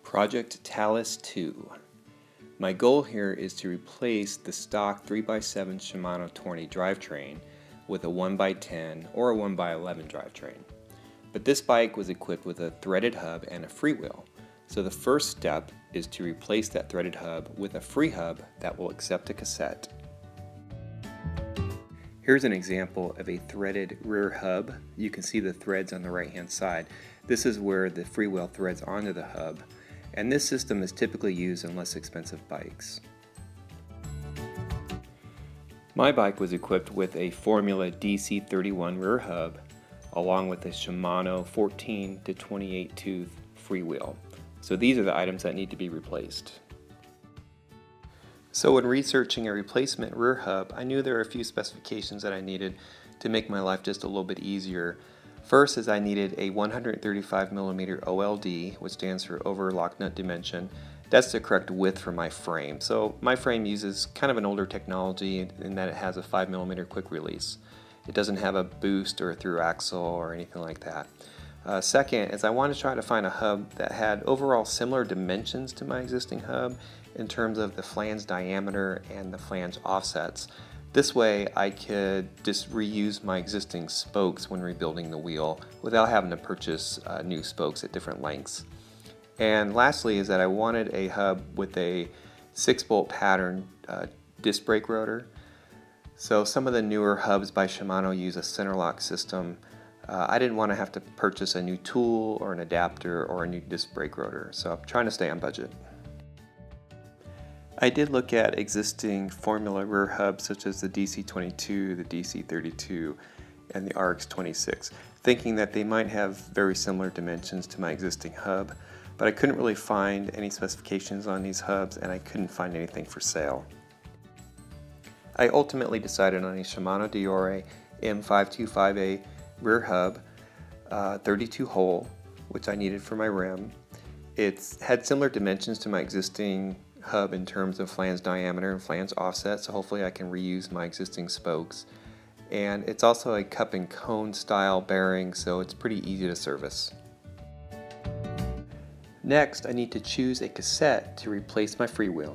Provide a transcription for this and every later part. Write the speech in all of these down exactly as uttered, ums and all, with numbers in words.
Project Talus two. My goal here is to replace the stock three by seven Shimano twenty drivetrain with a one by ten or a one by eleven drivetrain. But this bike was equipped with a threaded hub and a freewheel. So the first step is to replace that threaded hub with a Freehub that will accept a cassette. Here's an example of a threaded rear hub. You can see the threads on the right hand side. This is where the freewheel threads onto the hub, and this system is typically used in less expensive bikes. My bike was equipped with a Formula D C thirty-one rear hub along with a Shimano fourteen to twenty-eight tooth freewheel. So these are the items that need to be replaced. So when researching a replacement rear hub, I knew there were a few specifications that I needed to make my life just a little bit easier. First is I needed a one hundred thirty-five millimeter O L D, which stands for over lock nut dimension. That's the correct width for my frame. So my frame uses kind of an older technology in that it has a five millimeter quick release. It doesn't have a boost or a through axle or anything like that. Uh, second is I wanted to try to find a hub that had overall similar dimensions to my existing hub in terms of the flange diameter and the flange offsets. This way I could just reuse my existing spokes when rebuilding the wheel without having to purchase uh, new spokes at different lengths. And lastly is that I wanted a hub with a six bolt pattern uh, disc brake rotor. So some of the newer hubs by Shimano use a center lock system. Uh, I didn't want to have to purchase a new tool or an adapter or a new disc brake rotor, so I'm trying to stay on budget. I did look at existing formula rear hubs such as the D C twenty-two, the D C thirty-two, and the R X twenty-six, thinking that they might have very similar dimensions to my existing hub, but I couldn't really find any specifications on these hubs and I couldn't find anything for sale. I ultimately decided on a Shimano Diore M five twenty-five A rear hub, uh, thirty-two hole, which I needed for my rim. It's had similar dimensions to my existing hub in terms of flange diameter and flange offset, so hopefully I can reuse my existing spokes. And it's also a cup and cone style bearing, so it's pretty easy to service. Next, I need to choose a cassette to replace my freewheel.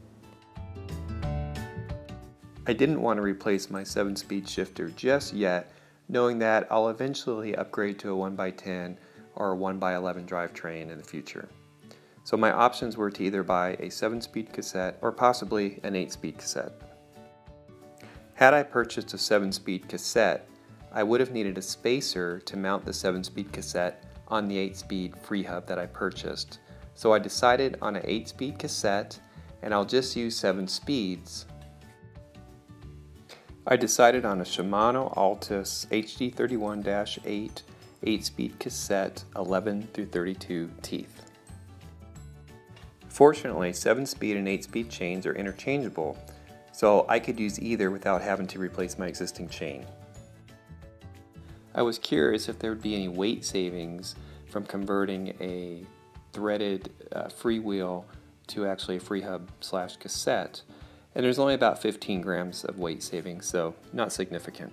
I didn't want to replace my seven speed shifter just yet, knowing that I'll eventually upgrade to a one by ten or a one by eleven drivetrain in the future. So my options were to either buy a seven speed cassette or possibly an eight speed cassette. Had I purchased a seven speed cassette, I would have needed a spacer to mount the seven speed cassette on the eight speed Freehub that I purchased. So I decided on an eight speed cassette, and I'll just use seven speeds. I decided on a Shimano Altus H D thirty-one dash eight eight speed cassette eleven through thirty-two teeth. Fortunately, seven speed and eight speed chains are interchangeable, so I could use either without having to replace my existing chain. I was curious if there would be any weight savings from converting a threaded uh, freewheel to actually a Freehub slash cassette, and there's only about fifteen grams of weight savings, so not significant.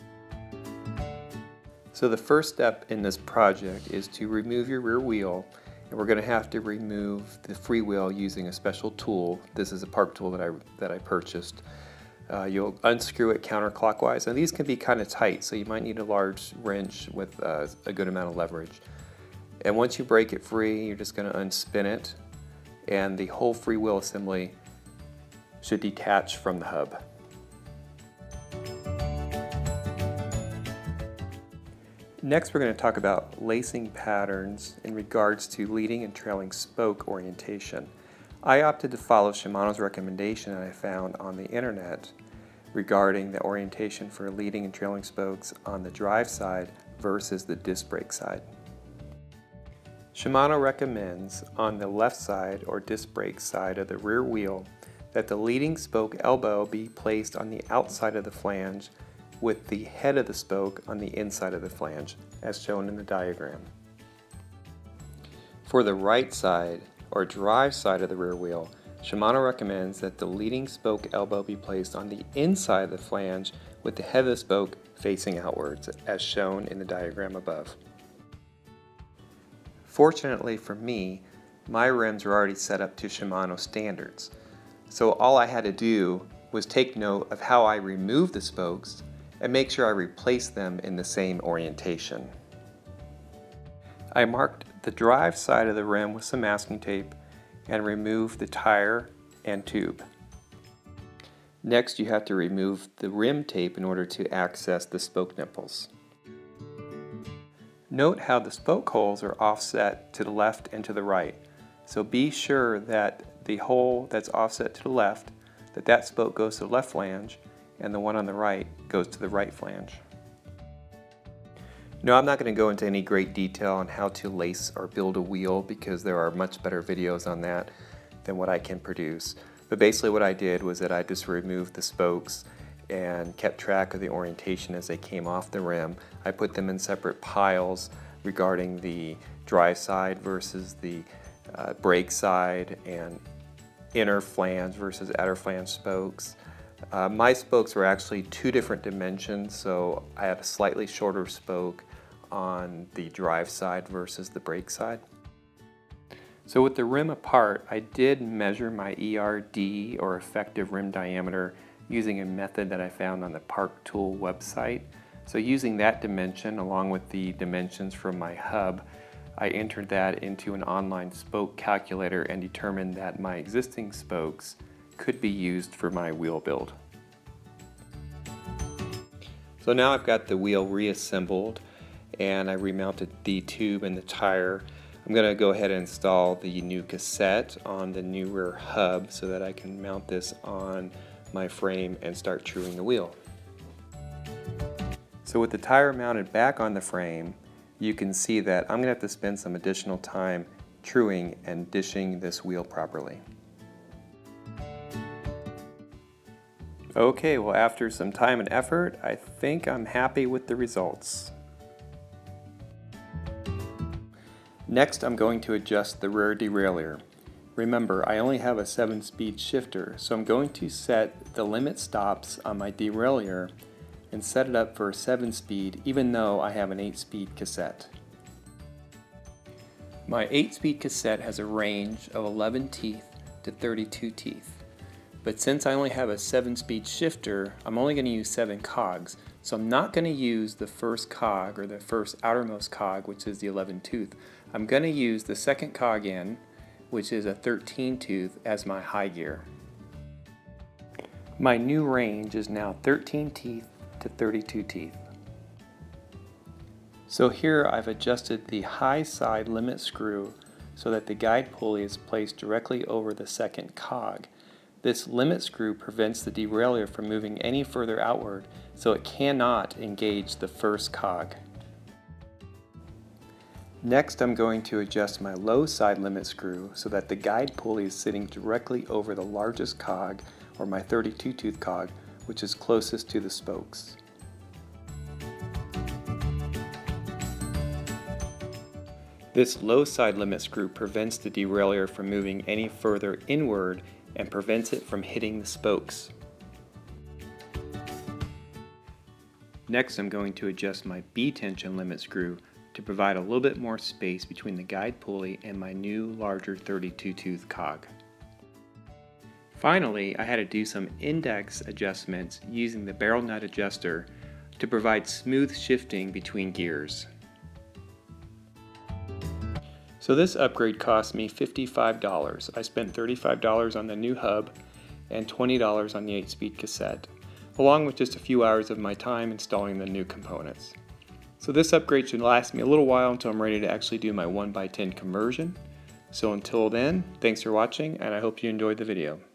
So the first step in this project is to remove your rear wheel, and we're going to have to remove the freewheel using a special tool. This is a park tool that I, that I purchased. Uh, you'll unscrew it counterclockwise, and these can be kind of tight, so you might need a large wrench with uh, a good amount of leverage. And once you break it free, you're just going to unspin it, and the whole freewheel assembly should detach from the hub. Next, we're going to talk about lacing patterns in regards to leading and trailing spoke orientation. I opted to follow Shimano's recommendation that I found on the internet regarding the orientation for leading and trailing spokes on the drive side versus the disc brake side. Shimano recommends on the left side or disc brake side of the rear wheel that the leading spoke elbow be placed on the outside of the flange with the head of the spoke on the inside of the flange, as shown in the diagram. For the right side or drive side of the rear wheel, Shimano recommends that the leading spoke elbow be placed on the inside of the flange with the head of the spoke facing outwards, as shown in the diagram above. Fortunately for me, my rims are already set up to Shimano standards. So all I had to do was take note of how I remove the spokes and make sure I replace them in the same orientation. I marked the drive side of the rim with some masking tape and removed the tire and tube. Next, you have to remove the rim tape in order to access the spoke nipples. Note how the spoke holes are offset to the left and to the right. So be sure that the hole that's offset to the left, that that spoke goes to the left flange, and the one on the right goes to the right flange. No, I'm not going to go into any great detail on how to lace or build a wheel because there are much better videos on that than what I can produce. But basically what I did was that I just removed the spokes and kept track of the orientation as they came off the rim. I put them in separate piles regarding the drive side versus the uh, brake side and inner flange versus outer flange spokes. Uh, my spokes were actually two different dimensions, so I had a slightly shorter spoke on the drive side versus the brake side. So with the rim apart, I did measure my E R D, or effective rim diameter, using a method that I found on the Park Tool website. So using that dimension along with the dimensions from my hub, I entered that into an online spoke calculator and determined that my existing spokes could be used for my wheel build. So now I've got the wheel reassembled and I remounted the tube and the tire. I'm going to go ahead and install the new cassette on the new rear hub so that I can mount this on my frame and start truing the wheel. So with the tire mounted back on the frame, you can see that I'm going to have to spend some additional time truing and dishing this wheel properly. Okay, well after some time and effort, I think I'm happy with the results. Next, I'm going to adjust the rear derailleur. Remember, I only have a seven speed shifter, so I'm going to set the limit stops on my derailleur and set it up for a seven speed even though I have an eight speed cassette. My eight speed cassette has a range of eleven teeth to thirty-two teeth. But since I only have a seven speed shifter, I'm only going to use seven cogs. So I'm not going to use the first cog, or the first outermost cog, which is the eleven tooth. I'm going to use the second cog in, which is a thirteen tooth, as my high gear. My new range is now thirteen teeth to thirty-two teeth. So here I've adjusted the high side limit screw so that the guide pulley is placed directly over the second cog. This limit screw prevents the derailleur from moving any further outward, so it cannot engage the first cog. Next, I'm going to adjust my low side limit screw so that the guide pulley is sitting directly over the largest cog, or my thirty-two tooth cog, which is closest to the spokes. This low side limit screw prevents the derailleur from moving any further inward and prevents it from hitting the spokes. Next, I'm going to adjust my B tension limit screw to provide a little bit more space between the guide pulley and my new larger thirty-two tooth cog. Finally, I had to do some index adjustments using the barrel nut adjuster to provide smooth shifting between gears. So this upgrade cost me fifty-five dollars. I spent thirty-five dollars on the new hub and twenty dollars on the eight speed cassette, along with just a few hours of my time installing the new components. So this upgrade should last me a little while until I'm ready to actually do my one by ten conversion. So until then, thanks for watching and I hope you enjoyed the video.